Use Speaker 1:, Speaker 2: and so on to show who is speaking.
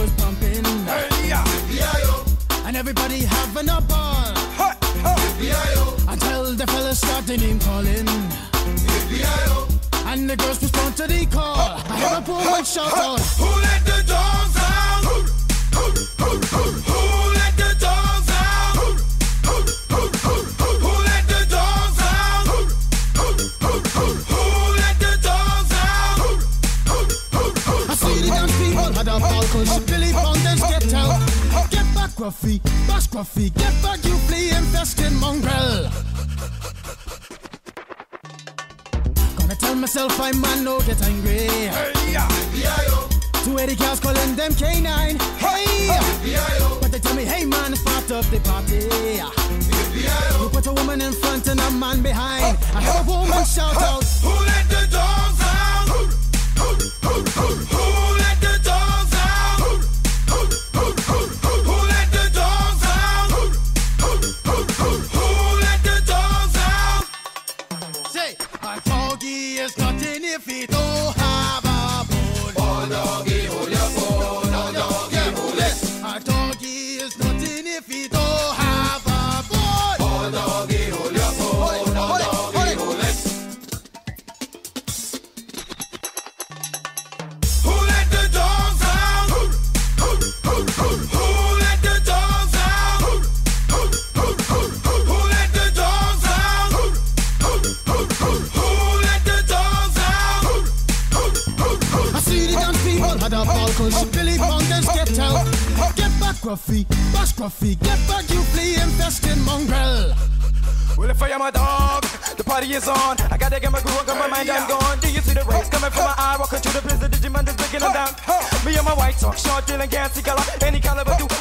Speaker 1: girls pumping. And everybody having a ball. Until the fellas start the name calling. And the girls respond to the call. I have a woman shout out, who let the dogs out? Who let the dogs out? Who let the dogs out? Who let the dogs out? I see the dance people had a ball cause Billy Fountains get out. Get back Gruffy, bash Gruffy, get back you flea infested mongrel. Gonna tell myself I'm man, no get angry. Two 80 cows calling them K9. Hey, but they tell me, hey man, it's part of the party. You put a woman in front and a man behind. I have a woman shout out, who let the dogs out? Who let the dogs out? Who let the dogs out? Who let the dogs out? Say, a doggy is nothing if he don't have a bone. Oh doggy, hold your bone. Oh doggy, hold it. A doggy is nothing if he don't have a bone. Oh doggy, hold your bone. Oh doggy, hold it. Who let the dogs out? Who let the dogs out? Who let the dogs out? Who let the dogs out? I see the dance people had a ball cause Billy Fountains get out. Get back Gruffy, bash Gruffy, get back you flea infested mongrel.
Speaker 2: Well, if I am a dog, the party is on. I gotta get my groove on, got my mind, I'm gone. Do you see the rays coming from my eye? Walking through the prison, Digimon is breaking them down. Me and my white talk, short, dealing, gassy color, any caliber, do